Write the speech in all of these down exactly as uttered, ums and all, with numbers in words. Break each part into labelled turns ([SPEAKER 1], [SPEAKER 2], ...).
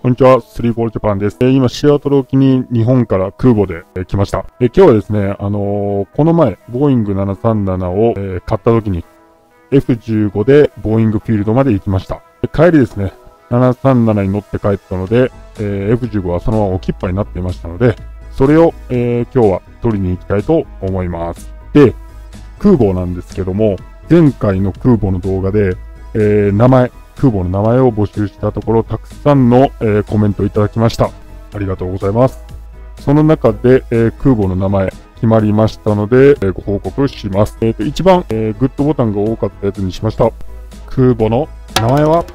[SPEAKER 1] こんにちは、スリーボールジャパンです。えー、今、シアトル沖に日本から空母で、えー、来ました。えー、今日はですね、あのー、この前、ボーイングななさんななを、えー、買った時に、エフじゅうご でボーイングフィールドまで行きました。で帰りですね、ななさんななに乗って帰ったので、えー、エフじゅうご はそのまま置きっぱになっていましたので、それを、えー、今日は取りに行きたいと思います。で、空母なんですけども、前回の空母の動画で、えー、名前、空母の名前を募集したところ、たくさんの、えー、コメントいただきました。ありがとうございます。その中で、えー、空母の名前決まりましたので、えー、ご報告します。えーと、一番、えー、グッドボタンが多かったやつにしました。空母の名前は、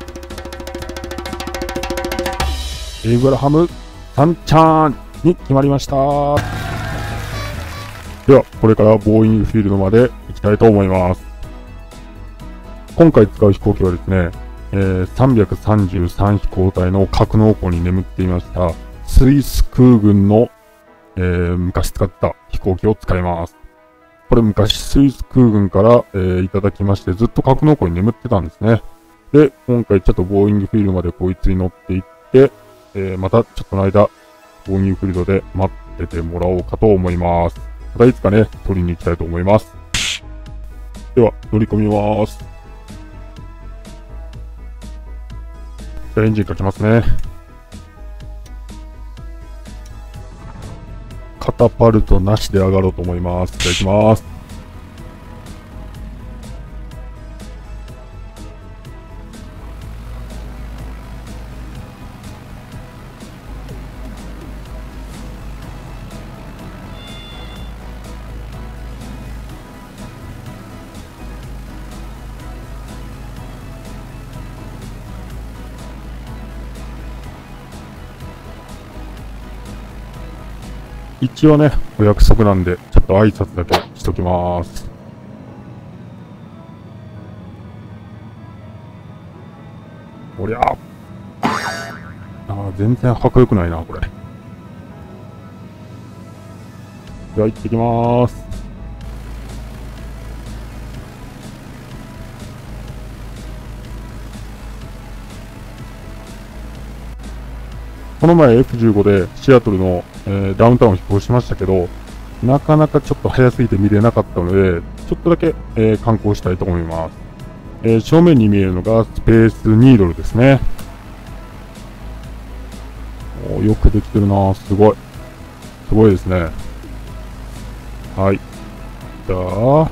[SPEAKER 1] エイブラハム・サンチャーンに決まりました。では、これからボーイングフィールドまで行きたいと思います。今回使う飛行機はですね、えー、さんびゃくさんじゅうさん飛行隊の格納庫に眠っていましたスイス空軍の、えー、昔使った飛行機を使います。これ昔スイス空軍から、えー、いただきましてずっと格納庫に眠ってたんですね。で、今回ちょっとボーイングフィールドまでこいつに乗っていって、えー、またちょっとの間、ボーイングフィールドで待っててもらおうかと思います。またいつかね、取りに行きたいと思います。では、乗り込みます。じゃあエンジンかけますね。カタパルトなしで上がろうと思います。じゃあ行きます。一応ね、お約束なんで、ちょっと挨拶だけしときます。おりゃあ。あー、全然迫力ないな、これ。では行ってきまーす。この前 エフじゅうご でシアトルの、えー、ダウンタウンを飛行しましたけど、なかなかちょっと早すぎて見れなかったので、ちょっとだけ、えー、観光したいと思います。えー、正面に見えるのがスペースニードルですね。おー、よくできてるなー、すごい。すごいですね。はい。じゃあ、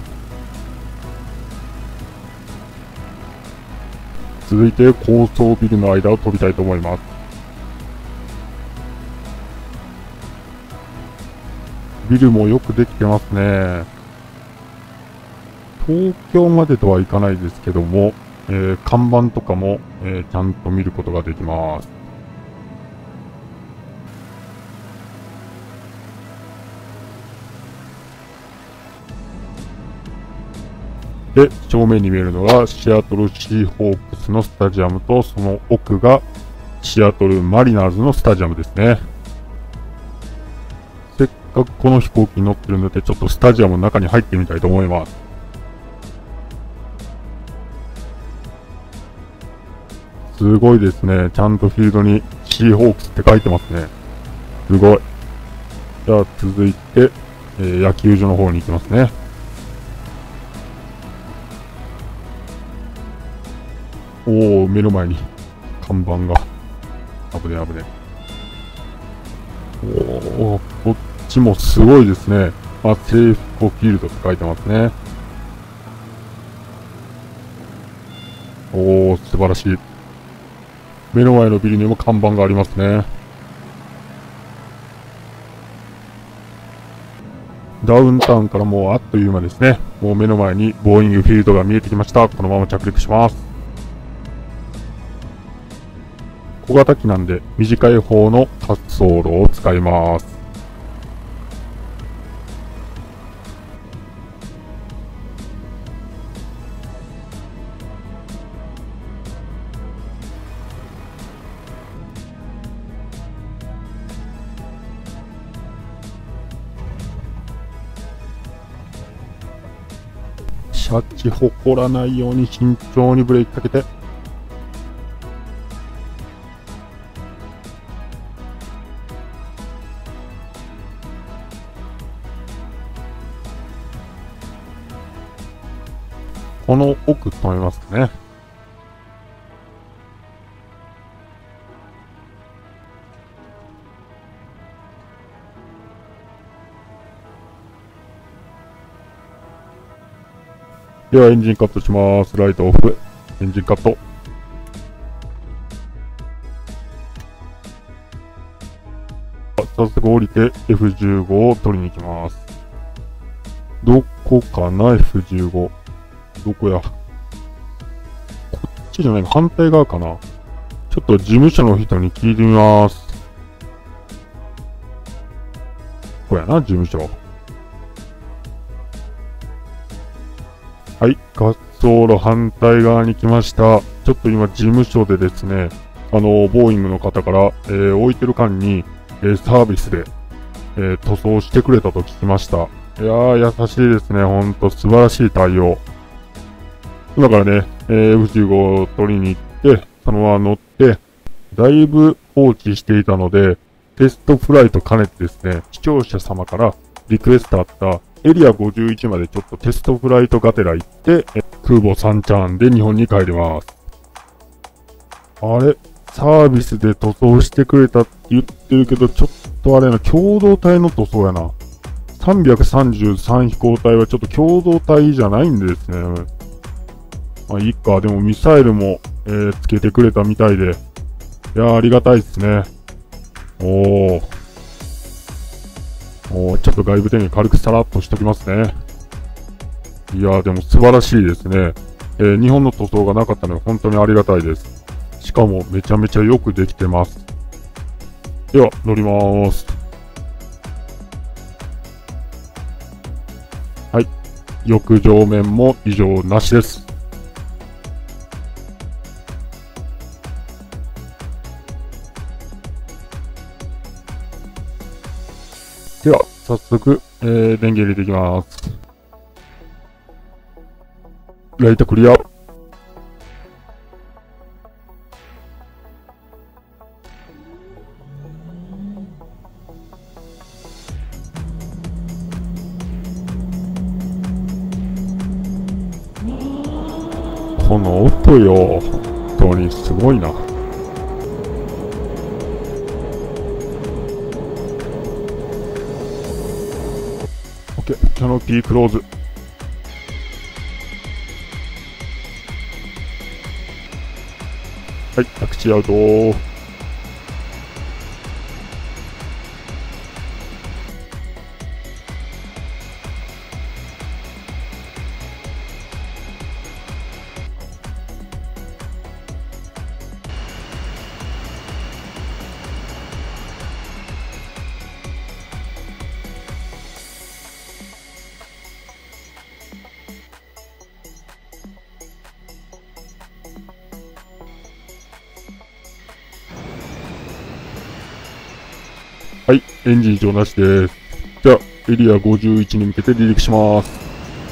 [SPEAKER 1] 続いて高層ビルの間を飛びたいと思います。ビルもよくできてますね。東京までとはいかないですけども、えー、看板とかも、えー、ちゃんと見ることができます。で、正面に見えるのがシアトルシーホークスのスタジアムと、その奥がシアトルマリナーズのスタジアムですね。せっかくこの飛行機に乗ってるので、ちょっとスタジアムの中に入ってみたいと思います。すごいですね。ちゃんとフィールドにシーホークスって書いてますね。すごい。じゃあ続いて、えー、野球場の方に行きますね。おー、目の前に看板が。危ね危ね。おー、こっちもすごいですね。あ、セーフコフィールドって書いてますね。おー、素晴らしい。目の前のビルにも看板がありますね。ダウンタウンからもうあっという間ですね。もう目の前にボーイングフィールドが見えてきました。このまま着陸します。小型機なんで短い方の滑走路を使います。シャチほこらないように慎重にブレーキかけて。 この奥止めますね。ではエンジンカットします。ライトオフ。エンジンカット。早速降りて エフじゅうご を取りに行きます。どこかな ?エフじゅうご。どこやこっちじゃないか、反対側かな。ちょっと事務所の人に聞いてみます。ここやな、事務所。はい、滑走路反対側に来ました。ちょっと今事務所でですね、あの、ボーイングの方から、えー、置いてる間に、えー、サービスで、えー、塗装してくれたと聞きました。いやー、優しいですね。ほんと素晴らしい対応。今からね、えー、エフじゅうご を取りに行って、そのまま乗って、だいぶ放置していたので、テストフライト兼ねてですね、視聴者様からリクエストあったエリアごじゅういちまでちょっとテストフライトがてら行って、空母サンチャーンで日本に帰ります。あれサービスで塗装してくれたって言ってるけど、ちょっとあれやな、共同体の塗装やな。さんびゃくさんじゅうさん飛行隊はちょっと共同体じゃないんでですね。まあいいか、でもミサイルも、えー、つけてくれたみたいで。いやーありがたいですね。おー。おー、ちょっと外部点に軽くさらっとしときますね。いやーでも素晴らしいですね。えー、日本の塗装がなかったので本当にありがたいです。しかもめちゃめちゃよくできてます。では、乗りまーす。はい。翼上面も異常なしです。では、早速、えー、電源入れていきます。ライトクリア。この音よ、本当にすごいな。OK、キャノピークローズ。はい、着地アウトー。はい、エンジン異常なしです。じゃあ、エリアごじゅういちに向けて離陸します。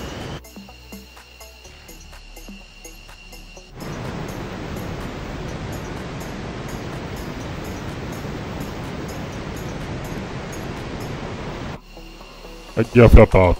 [SPEAKER 1] はい、ギアフラップアップ。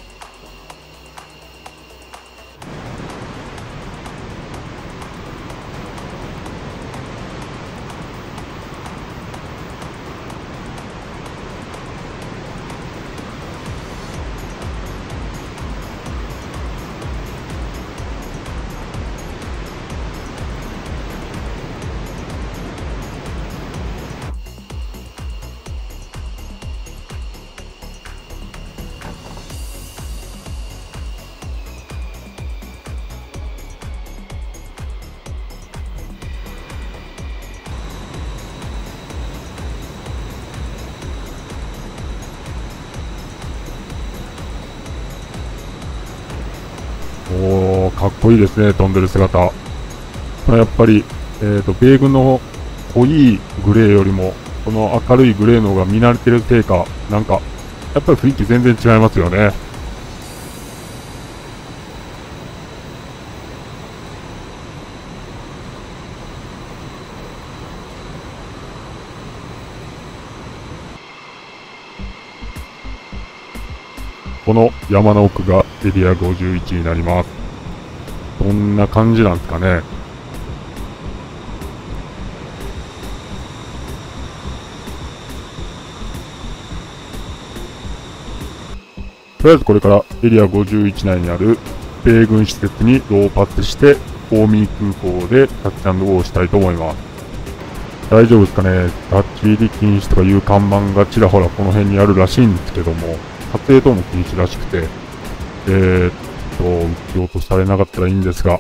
[SPEAKER 1] おー、かっこいいですね、飛んでる姿。やっぱり、えーと、米軍の濃いグレーよりも、この明るいグレーの方が見慣れてるせいか、なんか、やっぱり雰囲気全然違いますよね。この山の奥がエリアごじゅういちになります。 どんな感じなんですかね。とりあえずこれからエリアごじゅういち内にある米軍施設にローパスして、大見空港でタッチアンドゴーしたいと思います。大丈夫ですかね。立ち入り禁止とかいう看板がちらほらこの辺にあるらしいんですけども、撮影等も禁止らしくて、えーっと、撃ち落とされなかったらいいんですが、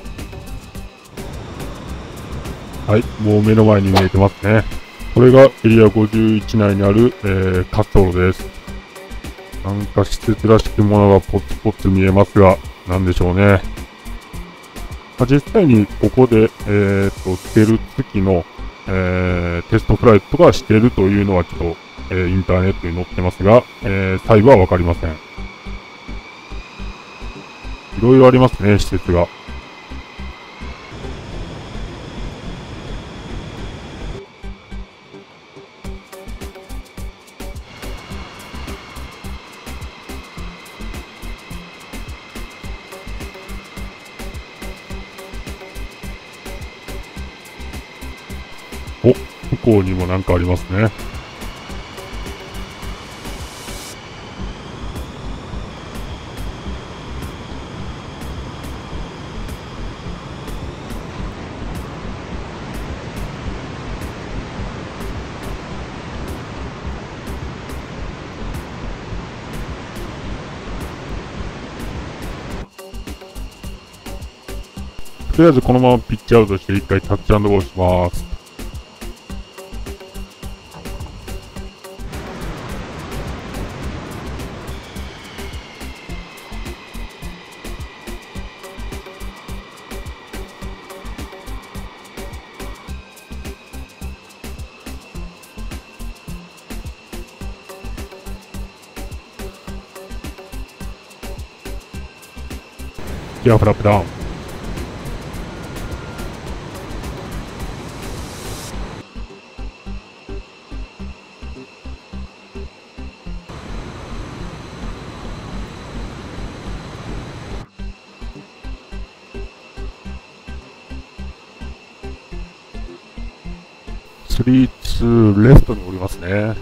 [SPEAKER 1] はい、もう目の前に見えてますね。これがエリアごじゅういち内にある、えー、滑走路です。なんか施設らしきものがポツポツ見えますが、なんでしょうね。まあ、実際にここで、えー、と、ステルツ機の、えー、テストフライトとかしているというのはちょっと、えー、インターネットに載ってますが、えー、細部はわかりません。いろいろありますね、施設が。お、向こうにもなんかありますね。とりあえずこのままピッチアウトして一回タッチアンドゴーします。ギアフラップダウン。スリーツーレフトにおりますね。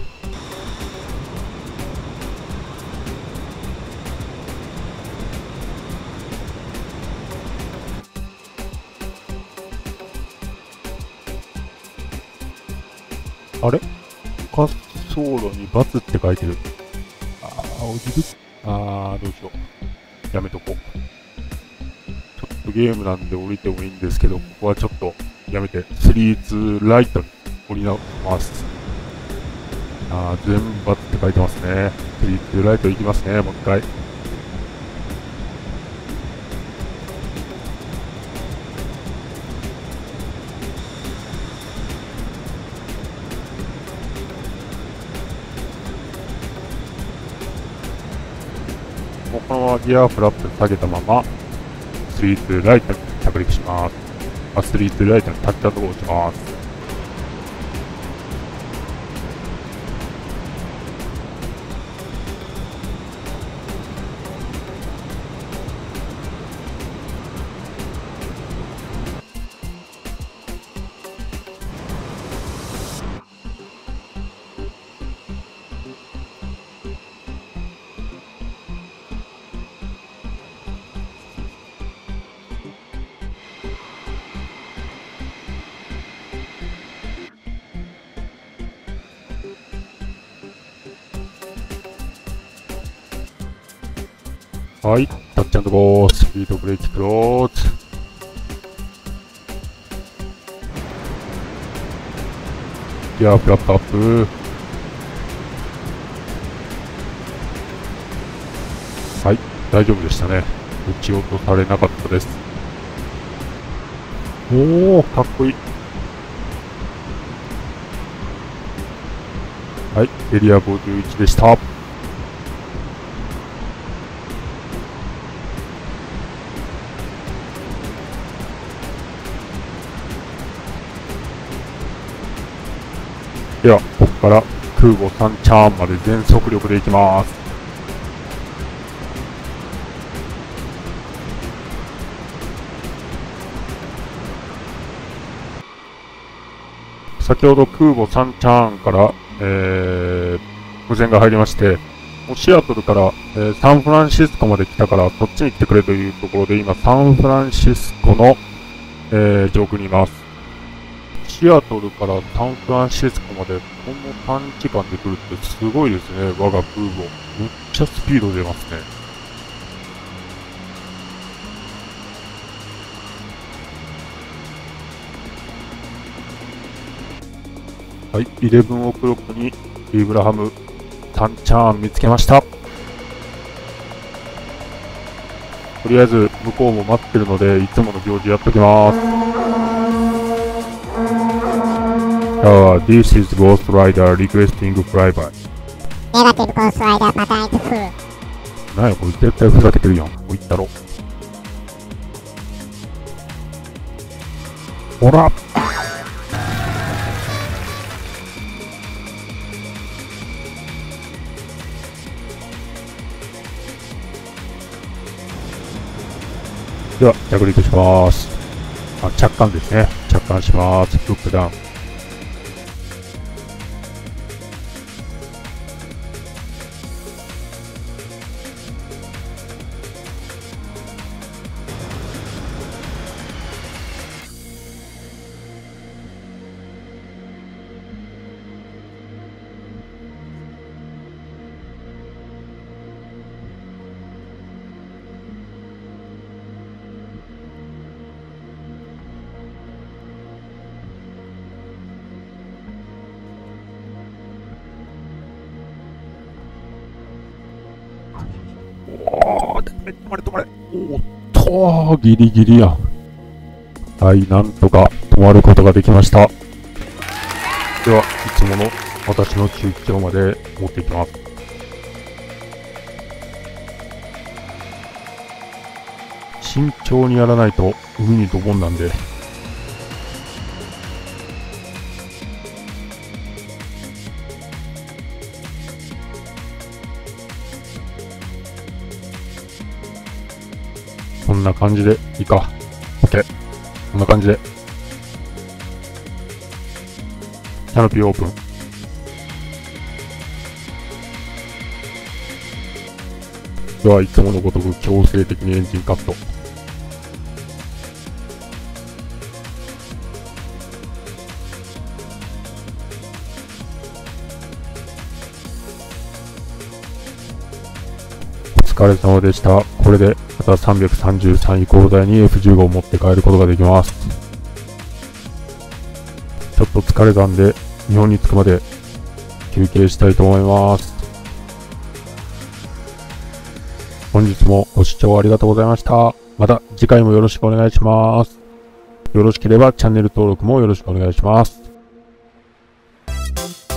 [SPEAKER 1] あれ滑走路に×って書いてる。あー、降りるあー、どうしよう。やめとこう。ちょっとゲームなんで降りてもいいんですけど、ここはちょっとやめて、スリーツーライトに降り直ます。あー、全部×って書いてますね。スリーツーライト行きますね、もう一回。もうこのままギアフラップ下げたまま、スリーツーライトに着陸します。あ、スリーツーライトにタッチアンドゴーします。はい、タッチアンドゴー、スピードブレーキクローズ。ギアフラップアップ。はい、大丈夫でしたね。撃ち落とされなかったです。おー、かっこいい。はい、エリアごじゅういちでした。では、ここから空母さんチャーンまで全速力で行きます。 先ほど空母サンチャーンから、えー、無線が入りまして、もうシアトルから、えー、サンフランシスコまで来たから、そっちに来てくれというところで、今、サンフランシスコの、えー、上空にいます。シアトルからサンフランシスコまで、この短時間で来るってすごいですね、我が空母。めっちゃスピード出ますね。はい、イレブンオクロックにイブラハム、サンチャーン見つけました。とりあえず向こうも待ってるので、いつもの行事やっときます。Uh, this is Ghost Rider requesting flyby.
[SPEAKER 2] Negative Ghost Rider pattern is full.
[SPEAKER 1] なんやこれ絶対ふざけてるやん。こう言ったろ。ほらでは、着陸します。あ、着艦ですね。着艦します。フックダウン。おー、止まれ止まれ。おっと、ギリギリや。はい、なんとか止まることができました。では、いつもの私の中基調まで持っていきます。慎重にやらないと海にドボンなんで。こんな感じでいいか。OK。こんな感じで。キャノピーオープン。では、いつものごとく強制的にエンジンカット。お疲れ様でした。これでまたさんびゃくさんじゅうさん以降台に エフじゅうご を持って帰ることができます。ちょっと疲れたんで、日本に着くまで休憩したいと思います。本日もご視聴ありがとうございました。また次回もよろしくお願いします。よろしければチャンネル登録もよろしくお願いします。